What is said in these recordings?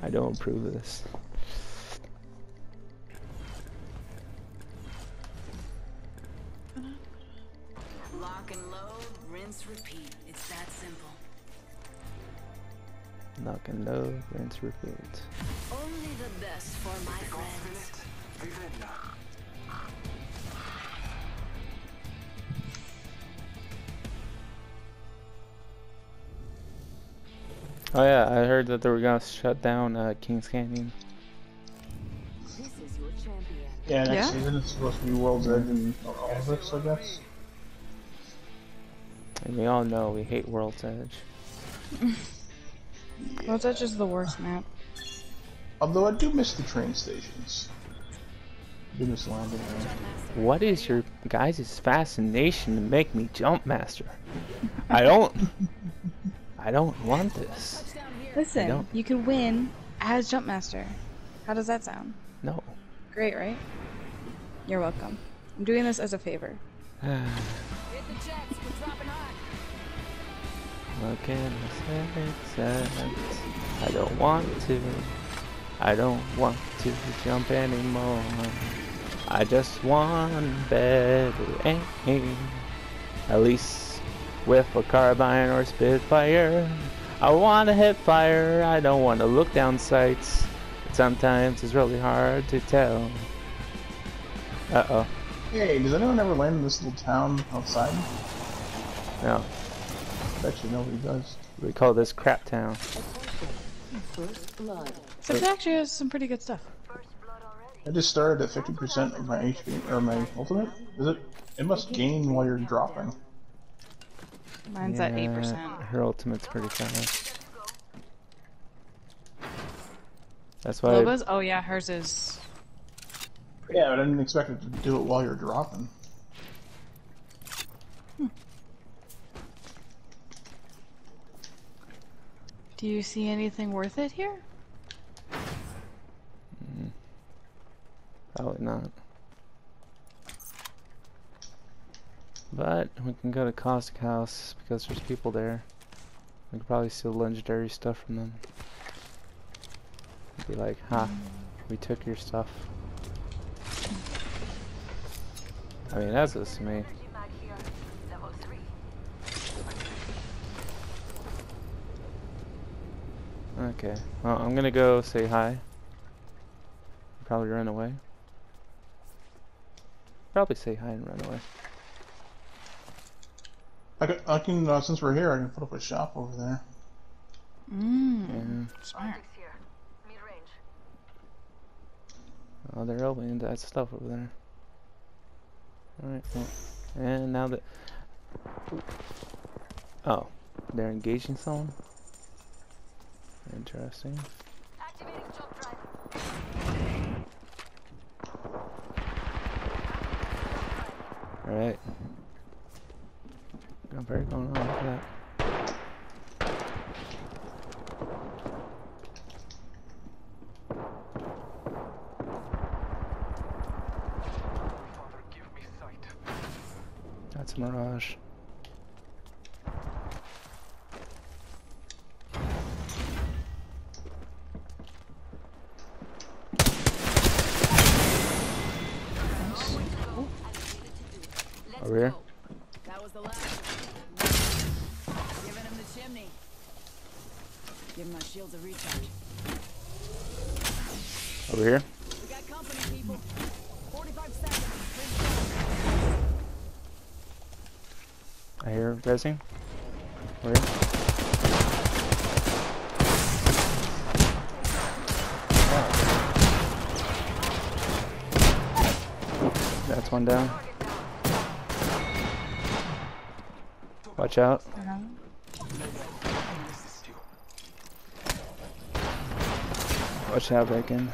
I don't approve of this. Lock and load, rinse, repeat. It's that simple. Lock and load, rinse, repeat. Only the best for my friends. Oh yeah, I heard that they were gonna shut down Kings Canyon. This is your champion. Yeah, next season it's supposed to be World's Edge and all of this, I guess. And we all know we hate World's Edge. World's Edge is the worst map. Although I do miss the train stations. I do miss landing there. What is your guys' fascination to make me jump master? I don't want this. Listen, you could win as Jumpmaster. How does that sound? No. Great, right? You're welcome. I'm doing this as a favor. Hit the jets, we're dropping hot. What can I say? I don't want to. I don't want to jump anymore. I just want better aim. At least with a carbine or Spitfire. I want to hit fire. I don't want to look down sights. But sometimes it's really hard to tell. Uh-oh. Hey, does anyone ever land in this little town outside? No. Bet you nobody does. We call this Crap Town. First blood. So it actually has some pretty good stuff. I just started at 50% of my HP, or my ultimate. Is it? It must gain while you're dropping. Mine's at 8%. Her ultimate's pretty fast. That's why. Loba's? Oh yeah, hers is. Yeah, but I didn't expect it to do it while you're dropping. Do you see anything worth it here? Probably not. But we can go to Caustic House because there's people there. We could probably steal legendary stuff from them. Be like, ha, we took your stuff. I mean, that's just me. Okay, well, I'm gonna go say hi. Probably run away. Probably say hi and run away. I can since we're here, I can put up a shop over there. Mmm. Smart. Oh, they're opening that stuff over there. Alright, well, and now that... Oh, they're engaging someone? Interesting. Activating jump drive. Alright. Not very going on with that. That's a Mirage. Over here. That was the last. Giving him the chimney. Give my shields a recharge. Over here. We got company, people. 45 seconds. I hear rezzing. Over here. That's one down. Watch out. Watch out, Bacon.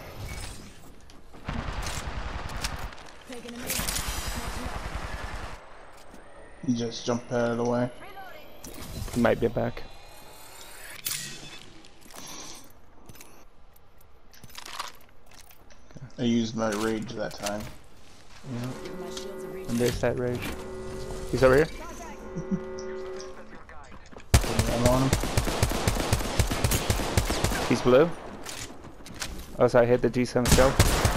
You just jump out of the way. He might be back. I used my rage that time. Yeah. And there's that rage. He's over here. I'm on him. He's blue. Oh, so I hit the G7 scope.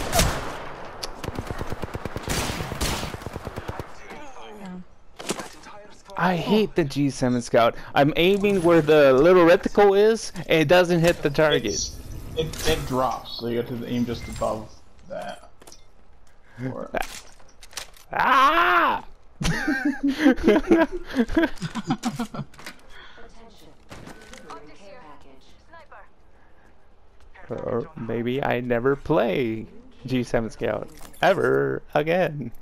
I hate the G7 Scout. I'm aiming where the little reticle is, and it doesn't hit the target. It drops, so you have to aim just above that. Or... Ah! Or maybe I never play G7 Scout ever again.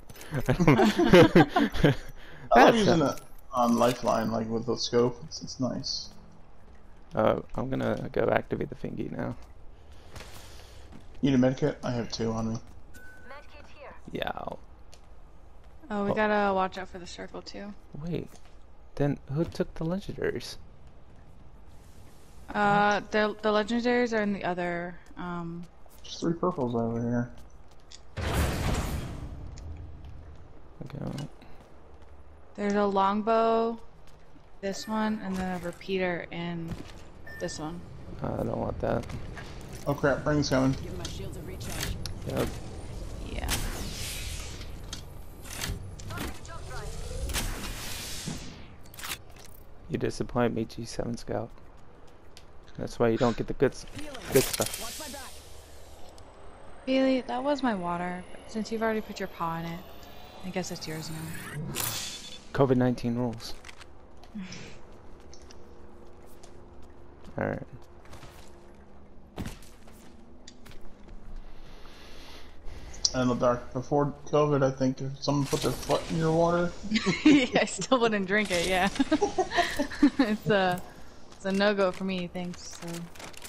I love using it on Lifeline, like with the scope. It's nice. I'm gonna go activate the thingy now. You need a medkit? I have 2 on me. Yeah. Oh, we gotta watch out for the circle too. Wait. Then who took the legendaries? The legendaries are in the other. Just 3 purples over here. Okay. There's a longbow, this one, and then a repeater in this one. I don't want that. Oh crap, Bring's coming. Give my shields a recharge. Yep. Yeah. You disappoint me, G7 Scout. That's why you don't get the good stuff. Watch my back. Bailey, that was my water. But since you've already put your paw in it, I guess it's yours now. COVID-19 rules. Alright. And in the dark, before COVID, I think if someone put their foot in your water, I still wouldn't drink it, yeah. It's a no-go for me, thanks. So.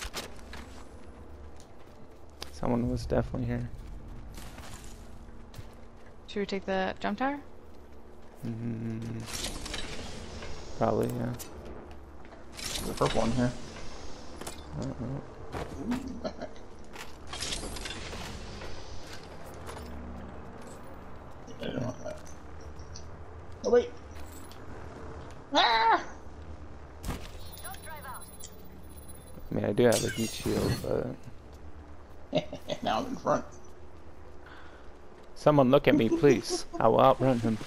Someone was definitely here. Should we take the jump tower? Probably, yeah. the purple one here. Back. I didn't want that. Oh wait! Ah! I mean, I do have a heat shield, but... Now I'm in front. Someone look at me, please. I will outrun him.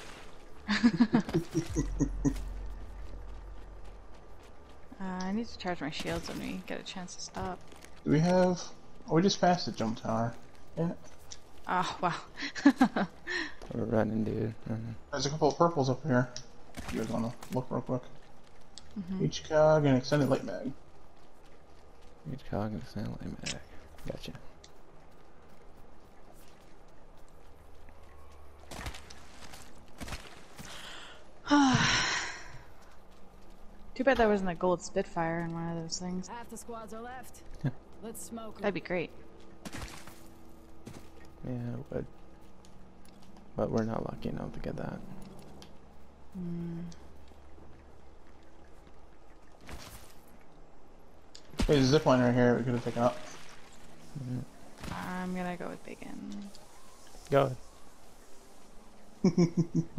I need to charge my shields when we get a chance to stop. Do we have... Oh, we just passed the jump tower. Yeah. Oh, wow. We're running, dude. There's a couple of purples up here. You guys wanna look real quick? HCOG and extended light mag. Each cog and sound like mag. Gotcha. Too bad there wasn't a gold Spitfire in one of those things. Half the squads are left. Let's smoke 'em. That'd be great. Yeah, it would. But we're not lucky enough to get that. There's a zipline right here we could have taken up. I'm gonna go with Bacon. Go ahead.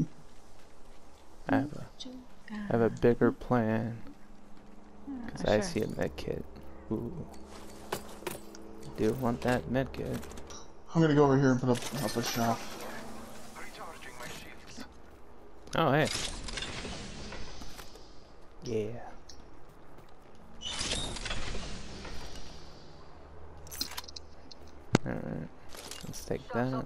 I have a bigger plan. Because I see a med kit. Ooh. Do want that med kit. I'm gonna go over here and put up a shop. Oh, hey. Yeah. Alright. Let's take that.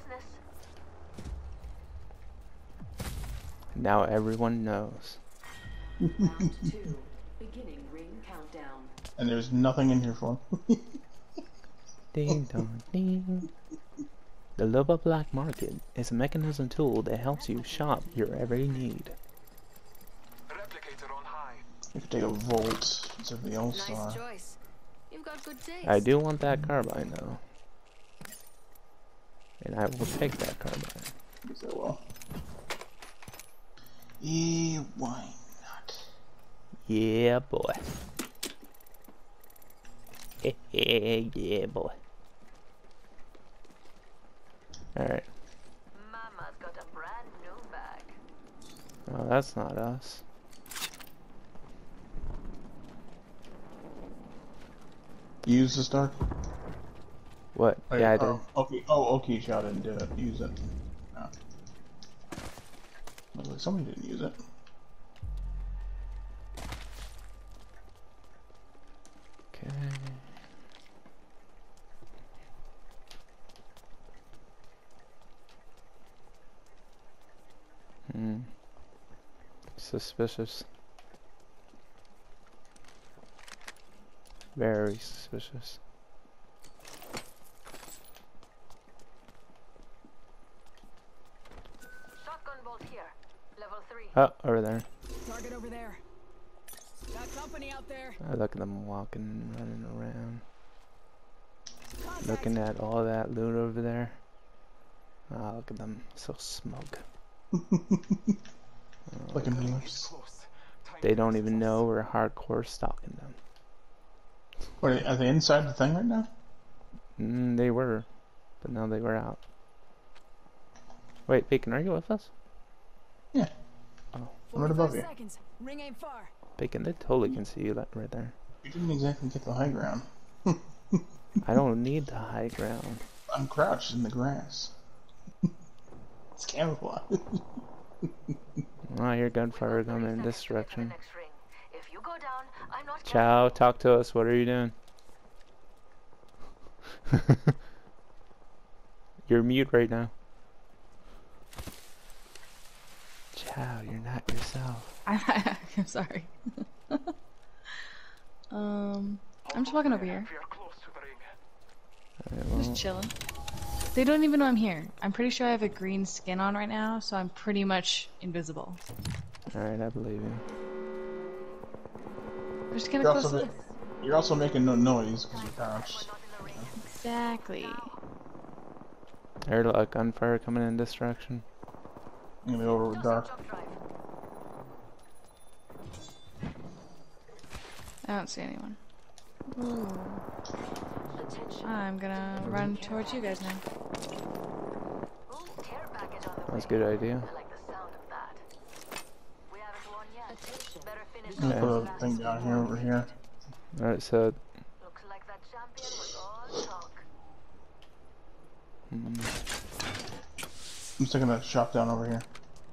Now everyone knows. Round 2. Beginning ring countdown. And there's nothing in here for him. Ding dong ding. The Loba Black Market is a mechanism tool that helps you shop your every need. Replicator on high. We could take a Volt instead of the All-Star. Nice choice. You've got good taste. I do want that carbine though. And I will take that carbine. Yes, I will. Yeah, why not? Yeah, boy. Yeah, boy. Alright. Mama's got a brand new bag. Oh, that's not us. Use this dark. What? Wait, Yeah, I did. Okay. Oh, okay. Shaw didn't do it. Use it. No. I was like, somebody didn't use it. Okay. Suspicious. Very suspicious. Shotgun bolt here. Level 3. Oh, over there. Target over there. Got company out there. I look at them walking, running around. Contact. Looking at all that loot over there. Ah, look at them, so smug. Like a moose. Close. Time They to don't use even this. know we're hardcore stalking them. Wait, are they inside the thing right now? They were, but now they were out. Wait, Bacon, are you with us? Yeah. Oh, I'm right above you. Seconds. Ring aim far. Bacon, they totally can see you right there. You didn't exactly get the high ground. I don't need the high ground. I'm crouched in the grass. It's camouflage. Oh, I hear gunfire coming in this direction. Next ring. If you go down, I'm not Chow, talk to us. What are you doing? You're mute right now. Chow, you're not yourself. I'm sorry. I'm just walking over here. We are close to the ring. Alright, well, Just chilling. They don't even know I'm here. I'm pretty sure I have a green skin on right now, so I'm pretty much invisible. alright, I believe you. I'm just gonna You're close also, this. you're also making no noise because you're crouched. Exactly. I heard a gunfire coming in this direction. I'm gonna go over with Dark. I don't see anyone. Ooh. I'm gonna run towards you guys now. That's a good idea. I'm gonna put a thing down here over here. Alright, so Looks like that champion was all talk. I'm sticking a shop down over here.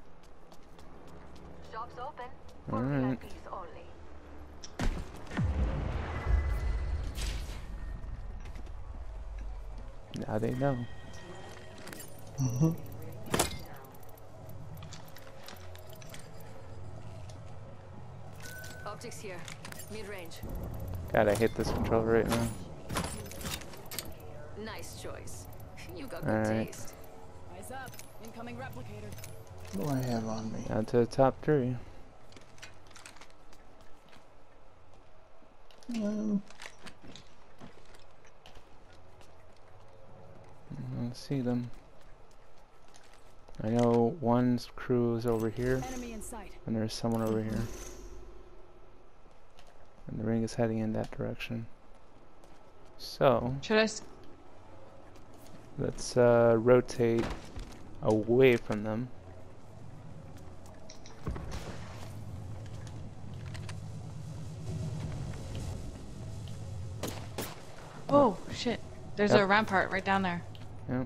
Shop's open. Alright. VIPs only. Now they know. Optics here. Mid-range. God, I hate this controller right now. Nice choice. You got All good right. taste. Eyes up. Incoming replicator. What do I have on me? Down to the top 3. I don't see them. I know one's crew is over here, Enemy in sight. and there's someone over here. And the ring is heading in that direction. So, Should I? let's rotate away from them. Oh shit! There's Yep. a rampart right down there. Yep.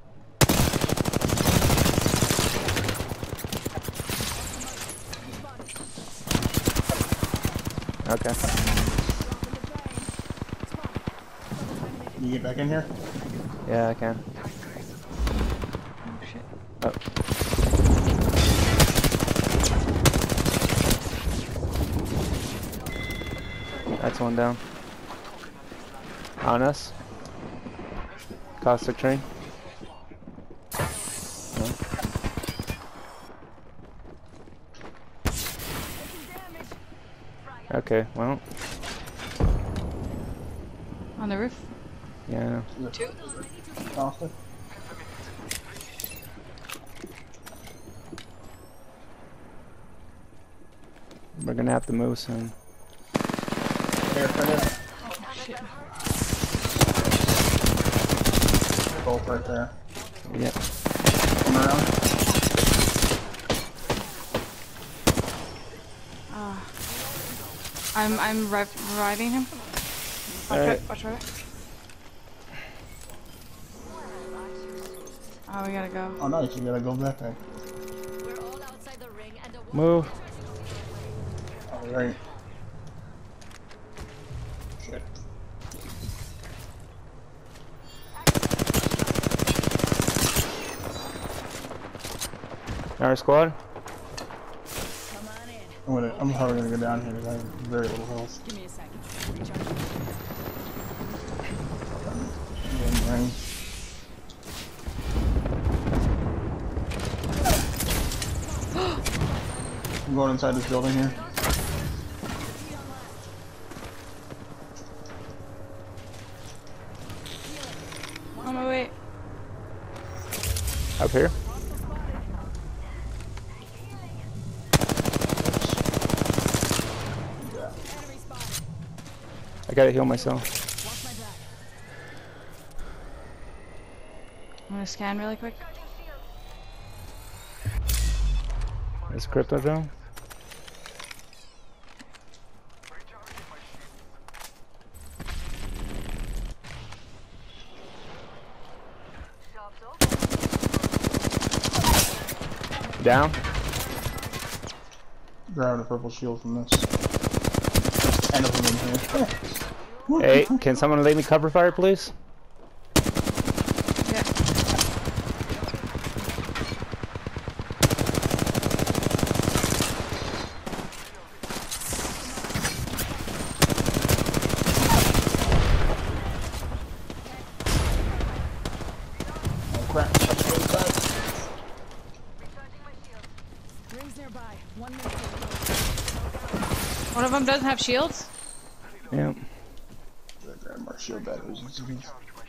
Okay. Can you get back in here? Yeah, I can. Oh shit! Oh. That's one down. On us. Caustic train. No. Okay, well, On the roof. yeah. Two. Caustic? We're gonna have to move soon. There, right there. Shit. Both right there. Yeah. Come around. I'm reviving him. Watch Alright. right. Watch right. Oh, we gotta go. Oh, nice. You gotta go back. We're all outside the ring and the Move. Alright. Shit. Our squad. Come on in. I'm probably gonna go down here because I have very little health. Give me a second. Recharge. I'm in range. I'm going inside this building here. On my way. Up here. Enemy spotted. I gotta heal myself. Watch my back. I'm gonna scan really quick. Is crypto drone? Down. Grabbing a purple shield from this. And of them in here. Hey, can someone lay me cover fire, please? Yeah. Oh crap. Rings nearby. 1 minute. One of them doesn't have shields? Yeah. Grab more shield batteries and stuff.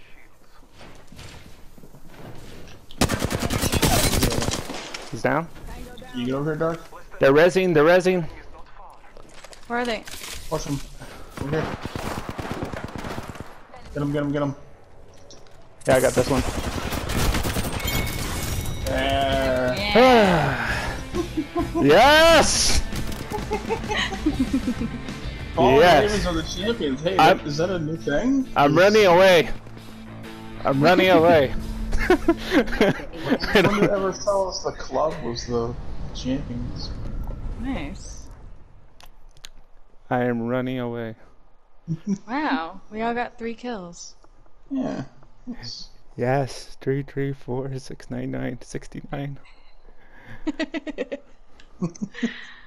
He's down. You get over here, Dark? They're rezzing, they're rezzing. Where are they? Watch him. Over here. Get him, get him, get him. Yeah, I got this one. There. Yes! All Yes. Ravens are the champions. Hey, I'm- is that a new thing? I'm running away. I'm running away. No one ever tell us the club was the champions. Nice. I am running away. Wow. We all got 3 kills. Yeah. Yes. Yes, 334 699 69.